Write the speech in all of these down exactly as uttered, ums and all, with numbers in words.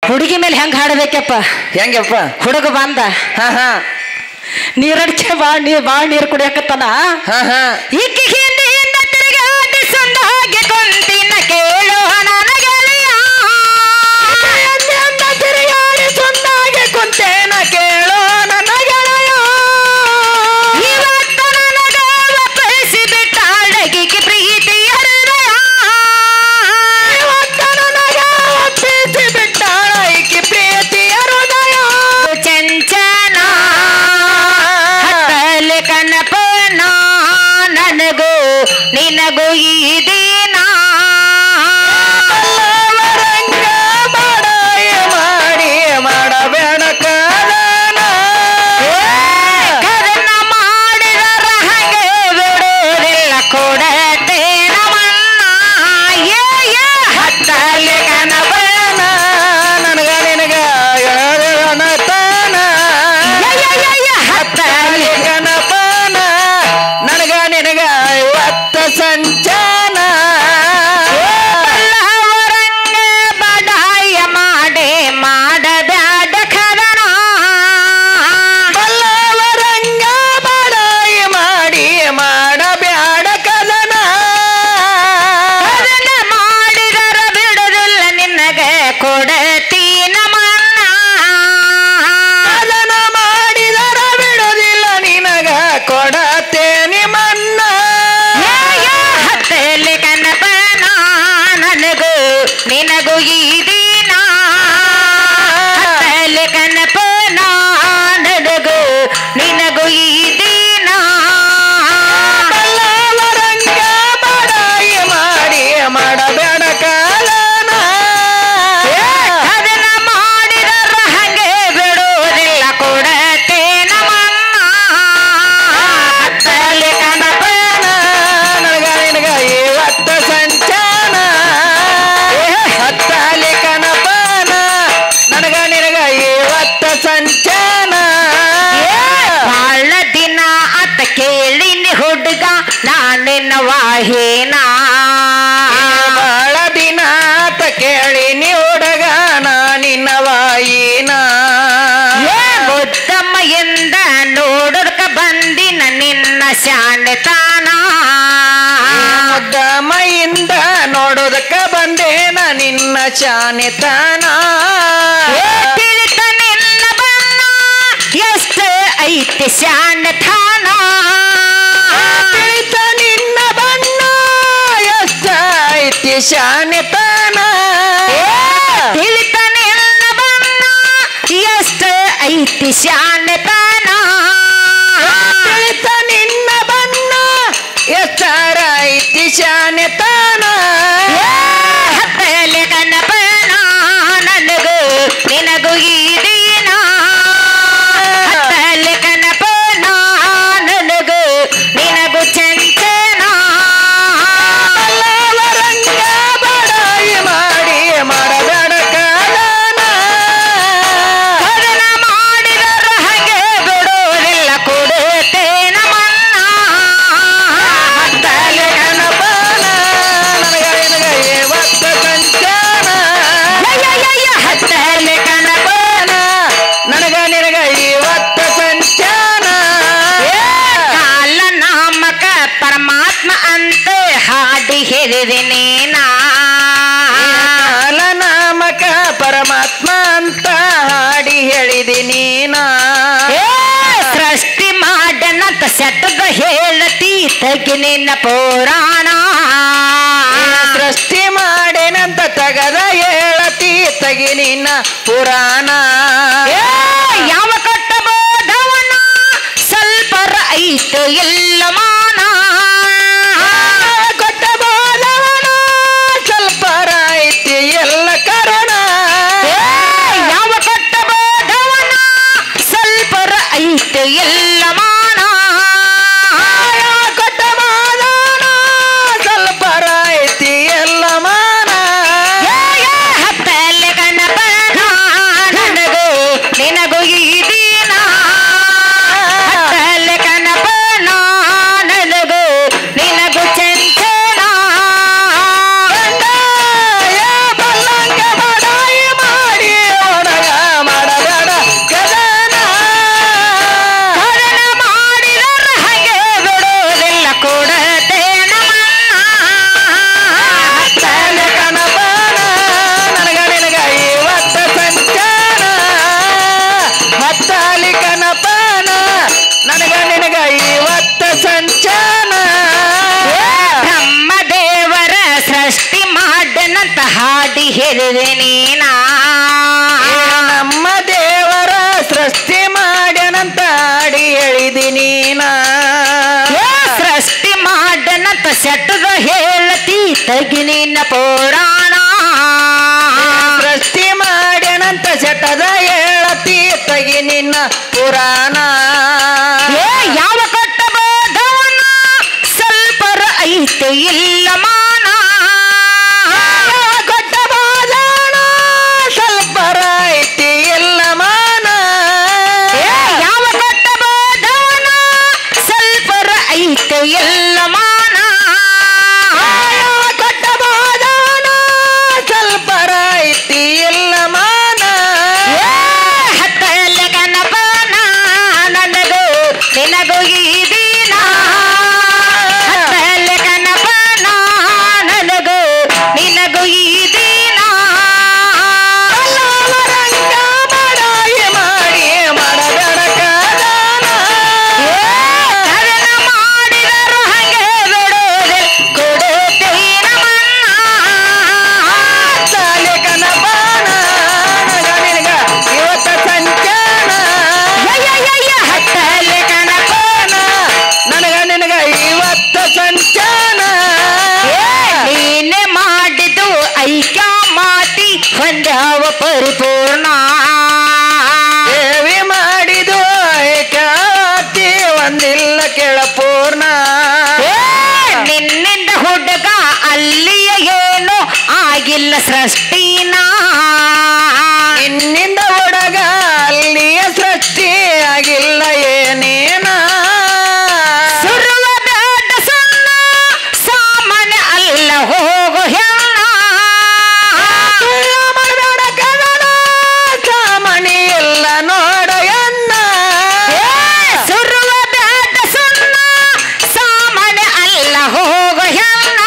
ಹುಡುಗಿ ಮೇಲೆ ಹೆಂಗ್ ಹಾಡಬೇಕಪ್ಪ ಹೆಂಗಪ್ಪ ಹುಡುಗ ಬಂದ ಹಾ ಹಾ ನೀರಡಿಕೆ ಬಾ ನೀರ್ ಬಾ ನೀರ್ ಕುಡಿಯಕತ್ತಾನ ಹಾ ಹಾ ಈಕಿ ಹಿಂದಿಯಿಂದ ತಿರುಗಾಡಿ ಸುಂದ ಹಾಗೆ ಕುಂತಿನ ಕೇಳು ನನ್ನ ಗೆಳೆಯ ಹಿಂದಿಯಿಂದ ತಿರುಗಾಡಿ ಸುಂದ ಹಾಗೆ ಕುಂತೇನ ಕೇಳು ನನ್ನ ಗೆಳೆಯ ಇವತ್ತು ನನಗ ಒಪ್ಪಿಸಿ ಬಿಟ್ಟಾಳಗಿಗೆ ಪ್ರೀತಿಯ ಹೃದಯ ಇವತ್ತು ನನಗ ಒಪ್ಪಿಸಿ ಬಿಟ್ಟಾಳ ಈಕಿ ಪ್ರೀತಿಯ ಹೃದಯ ಚಂಚನ ಹತ್ತಲೆ ಕನಪನ ನನಗೂ ನಿನಗೂ ಈ ದಿನ ಬಲ್ಲವರಂಗ ಬಡಾಯಿ ಮಾಡಿ ಮಾಡಬೇಡ ಕಾರಣ ಕದನ ಮಾಡಿದರ ಹಾಗೆ ಬಿಡುವುದಿಲ್ಲ ಕೊಡತೇನ ಮನ್ನ ಏ ಏ ಹತ್ತಲೆ ಕನಪನ ನನಗ ನಿನಗ ಗಣತಾನ ಹತ್ತಲೆ ಗಣಪನ ನನಗ ನಿನಗ ಇವತ್ತ ಸಂಚಾನ ಬಲ್ಲವರಂಗ ಬಡಾಯ ಮಾಡಿ ಮಾಡಬ್ಯಾಡ ಕದನ ಬಲ್ಲವರಂಗ ಬಡಾಯಿ ಮಾಡಿ ಮಾಡಬ್ಯಾಡ ಕದನ ಕದನ ಮಾಡಿದರ ಬಿಡುದಿಲ್ಲ ನಿನಗೆ ಕೊಡತೀನ ಮನ್ನ ಕದನ ಮಾಡಿದರ ಬಿಡುದಿಲ್ಲ ನಿನಗ ಕೊಡತೇನಿ ಮನ್ನ ಹತ್ತಲೆ ಕನಪನ ನನಗೂ ನಿನಗೂ ಈ ದಿನ ಹತ್ತಲೆ ಕನಪನ ನನಗೂ ನಿನಗೂ ಈ ದಿನ ಬಲ್ಲವರಂಗ ಬಡಾಯಿ ಮಾಡಿ ಮಾಡಬೇಡ ಕಾಲನ ಕದನ ಮಾಡಿದರ ಹಂಗೆ ಬಿಡುವುದಿಲ್ಲ ಕೊಡತೇನ ಮನ್ನ ಹತ್ತಲೆ ಕನಪನ ನನಗ ನಿನಗ ಇವತ್ತ ಸಂಚಾನ ಹತ್ತಲಿ ಕನಪನ ನನಗ ನಿನಗ ಇವತ್ತ ಸಂಚಾನ ಬಾಳ ದಿನ ಅತ್ತ ಕೇಳಿನಿ ಹುಡುಗ ನಾನಿನ ವಾಹಿನ ಬಾಳ ದಿನ ಆತ ಕೇಳಿ ನೀ ಹುಡುಗ ನಿನ್ನ ವಾಯಿನ ಬುದ್ಧಮ್ಮ ಎಂದ ನೋಡೋರ್ಕ ಬಂದಿನ ನಿನ್ನ ಶಾಣೆತಾನ ಮುದ್ದ ಮೈಯಿಂದ ನೋಡೋದಕ್ಕ ಬಂದೇನ ನಿನ್ನ ಶಾನಿತನ ತಿಳಿತ ನಿನ್ನ ಬಣ್ಣ ಎಷ್ಟ ಐತಿ ಶಾಣೆತಾನ ತಿಳಿತ ನಿನ್ನ ಬಣ್ಣ ಎಷ್ಟ ಐತಿ ಶಾನಿತನ ತಿಳಿತ ನಿನ್ನ ಬಣ್ಣ ಎಷ್ಟ ಐತಿ ಶಾಣೆತಾನ ತಿಳಿತ ನಿನ್ನ ಬಣ್ಣ ಎಷ್ಟರ ಐತಿ ಶಾನಿತನ ಹತ್ತಲೆ ಕನಪನ ನನಗೂ ನಿನಗೂ ಈ ದಿನ ಹತ್ತಲೆ ಕನಪನ ನನಗೂ ನಿನಗೂ ಚಂಚನ ಬಲ್ಲವರಂಗ ಬಡಾಯಿ ಮಾಡಿ ಮಾಡಬೇಡ ಕಾಲನ ಕದನ ಮಾಡಿದರ ಹಾಗೆ ಬಿಡುವುದಿಲ್ಲ ಕೊಡುತ್ತೇನ ಮನ್ನ ಹತ್ತಲೆ ಕನಪನ ನನಗ ನಿನಗ ಇವತ್ತ ಸಂಚಾನ ಹತ್ತಲೆ ಕನಪನ ನನಗ ನಿನಗ ಇವತ್ತ ಸಂಚಾನ ಕಾಲ ನಾಮಕ ಪರಮಾತ್ಮ ಅಂತ ಹಾಡಿ ಹೇಳಿದಿನಿ ನಾ ಕಾಲ ನಾಮಕ ಪರಮಾತ್ಮ ಅಂತ ಹಾಡಿ ಹೇಳಿದಿನಿ ನಾ ಏ, ಸೃಷ್ಟಿ ಮಾಡನಂತ ಸೆಟ್ಟದ ಹೇಳತಿ ತಗಿ ನಿನ್ನ ಪುರಾಣ ಸೃಷ್ಟಿ ಮಾಡೇನಂತ ತಗದ ಹೇಳತಿ ತಗಿ ನಿನ್ನ ಪುರಾಣ ಏ, ಯಾವ ಕಟ್ಟಬೋದವನ ಸ್ವಲ್ಪರ ಐತು ಎಲ್ಲ ಮಾನ ಕೊಟ್ಟ ಬೋಧವನ ಸ್ವಲ್ಪ ಐತಿ ಎಲ್ಲ ಕರುಣ ಏ, ಯಾವ ಕಟ್ಟಬೋದವನ ಸ್ವಲ್ಪರ ಐತು ಎಲ್ಲ ಮಾನ ಕೊಟ್ಟ ಬೋಧವನ ಸ್ವಲ್ಪ ಐತಿ ಎಲ್ಲ ಮಾನ ಹತ್ತಲೆ ಕನಪನ ನನಗೂ ಹೇಳಿದೆ ನೀನ ನಮ್ಮ ದೇವರ ಸೃಷ್ಟಿ ಮಾಡ್ಯನಂತ ಆಡಿ ಹೇಳಿದಿ ನೀನ ಸೃಷ್ಟಿ ಮಾಡನಂತ ಸೆಟ್ಟದ ಹೇಳತಿ ತಗಿ ನಿನ್ನ ಪುರಾಣ ಸೃಷ್ಟಿ ಮಾಡ್ಯನಂತ ಸೆಟ್ಟದ ಹೇಳತಿ ತಗಿ ನಿನ್ನ ಪುರಾಣ ಯಾವ ಕಟ್ಟಬೋದವನ ಸ್ವಲ್ಪರ ಐತೆ ಇಲ್ಲ ಮಾನ ಕಟ್ಟಬೋದವನ ಸ್ವಲ್ಪರ ಐತಿ ಇಲ್ಲ ಮಾನ ಯಾವ ಕಟ್ಟಬೋದವನ ಸ್ವಲ್ಪರ ಐತೆ ಇಲ್ಲ ಮಾನ ಕಟ್ಟಬೋದವನ ಸ್ವಲ್ಪರ ಐತಿ ಇಲ್ಲ ಮಾನ ಹತ್ತಲ್ಲ ಕನಪನ ನನಗೂ ನಿನಗೂ ಈ ದಿನ ಹತ್ತಲ್ಲ ಕನಪನ ನನಗೂ ನಿನಗೂ ಈ ದಿನ ರಂಗ ಮಾಡಾಯಿ ಮಾಡಿ ಮಾಡಬೇಡಕದಾನ ಕರಣ ಮಾಡಿದರು ಹಂಗೆ ಬಿಡೋದೆ ಕೊಡುತ್ತೇನ ಮನ್ನ ಸಾಲೆ ಕನಪಾನ ನನಗ ನಿನಗ ಇವತ್ತ ಸಂಚಾನ ಹತ್ತಲ್ಲ ಕನಪನ ನನಗ ನಿನಗ ಇವತ್ತ ಸಂಚಾನ ನೀನೆ ಮಾಡಿದ್ದು ಐಕ್ಯ ಮಾತಿ ಹೊಂದ್ಯಾವ ಪರಿಪೂರ್ಣ ದೇವಿ ಮಾಡಿದು ಏಕಾತಿ ಒಂದಿಲ್ಲ ಕೆಳಪೂರ್ಣ ನಿನ್ನಿಂದ ಹುಡುಗ ಅಲ್ಲಿಯ ಏನು ಆಗಿಲ್ಲ ಸೃಷ್ಟಿನ ನಿನ್ನಿಂದ ಹುಡುಗ ಅಲ್ಲಿಯ ಸೃಷ್ಟಿ ಆಗಿಲ್ಲ ಏನೇನ ಸುರುವ ಬೇಡ ಸಣ್ಣ ಸಾಮಾನ್ಯ ಅಲ್ಲ ಹೋಗು ಹೆಣ್ಣ ಮಾಡಬೇಡ ಕದನ ಸಾಮಣಿ ಎಲ್ಲ ನೋಡ ಎನ್ನ ಸುರುವ ಬೇಡ ಸಣ್ಣ ಸಾಮಾನ್ಯ ಅಲ್ಲ ಹೋಗು ಹೆಣ್ಣ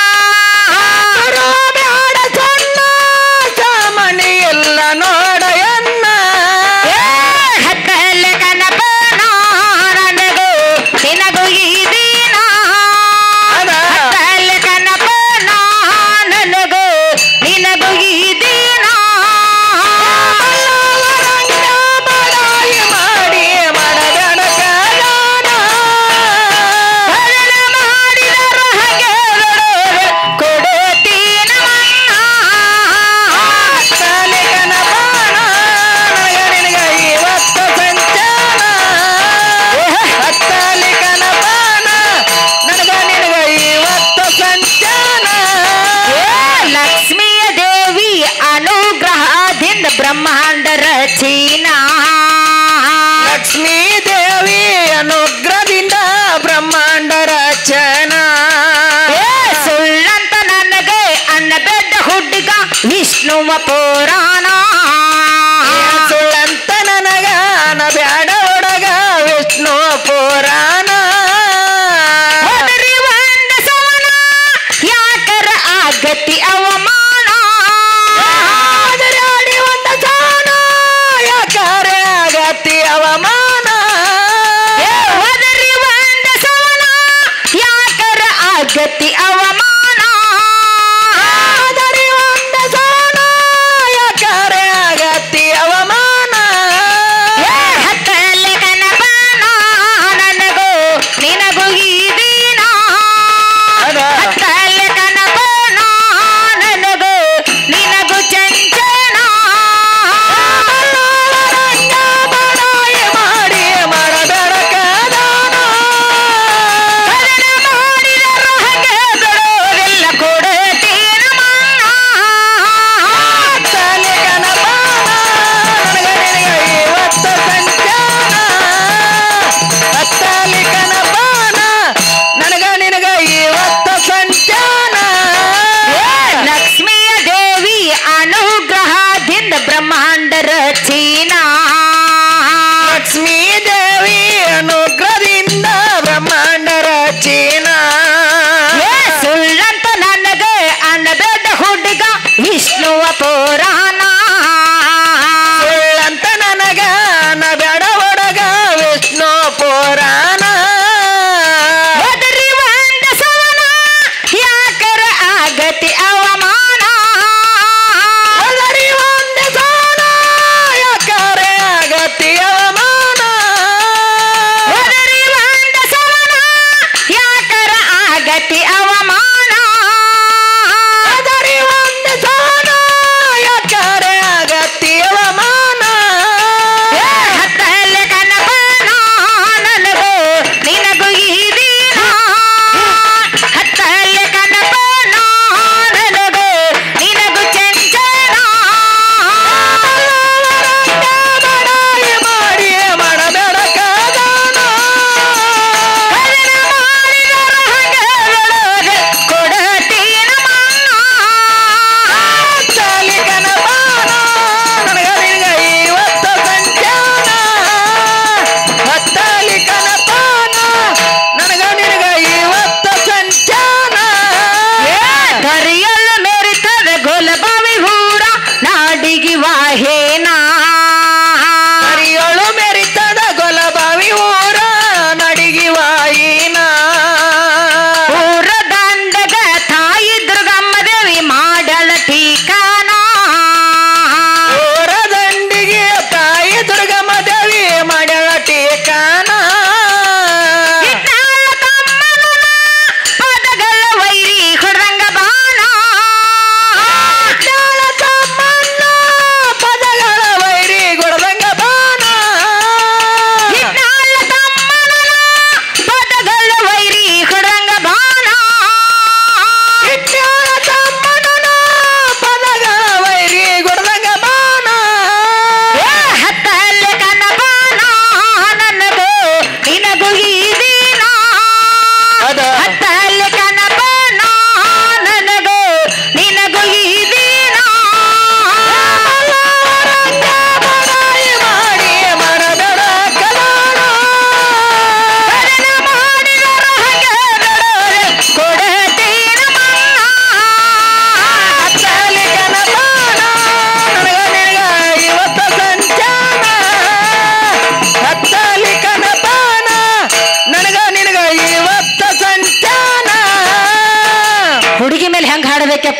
ಬೇಡ ಸಣ್ಣ ಸಾಮಣಿ ಎಲ್ಲ ನೋಡ ಎನ್ನ ಹತ್ತಲ್ಲ ಕನಪನ ನನಗೂ ನಿನಗೂ ಈ ದಿನ ಅದ ಹತ್ತಲ್ಲ ಕನಪನ ನನಗೂ ನಿನಗೂ ಈ ದಿನ ರಂಗ ಮಾಡಾಯಿ ಮಾಡಿ ಮಾಡಬೇಡ ಕದನ ಹರಣ ಮಾಡಿದರು ಹಾಗೆ ಬಿಡೋದೆ ಕೊಡುತ್ತೀನ ಮನ್ನ ಸಾಲೆ ಕನಪಾನ ನನಗ ನಿನಗ ಇವತ್ತ ಸಂಚಾನ ಹತ್ತಲಿ ಕನಪಾನ ನನಗ ನಿನಗ ಇವತ್ತ ಸಂಚಾನ ಲಕ್ಷ್ಮಿಯ ದೇವಿ ಅನುಗ್ರಹದಿಂದ ಬ್ರಹ್ಮಾಂಡ ರಚೀನ ಲಕ್ಷ್ಮೀ ದೇವಿ ಅನುಗ್ರಹದಿಂದ ಬ್ರಹ್ಮಾಂಡ ರಚನಾ ಸುಳ್ಳಂತ ನನಗೆ ಅನ್ನಬೇಡ ಹುಡುಗ ವಿಷ್ಣುವ ಪುರಾಣ ಸುಳ್ಳಂತ ನನಗ ಬ್ಯಾಡ ಹುಡುಗ ವಿಷ್ಣು ಪುರಾಣ ಹೋದರಿ ಒಂದ ಸವನ ಯಾಕರ ಆಗತಿ ಅವಮಾನ ಆಡಿ ಒಂದ ಸಾನ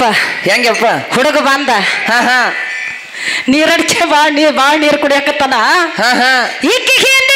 ಹೆಂಗಪ್ಪ ಹುಡುಗ ಬಂದ ಹಾ ಹಾ ನೀರಡಿಕೆ ಬಾಳ್ ನೀರ್ ಬಾಳ್ ನೀರ್ ಕುಡಿಯಕತ್ತಾನ ಹಾ ಹಾ ಈಕಿಗೆ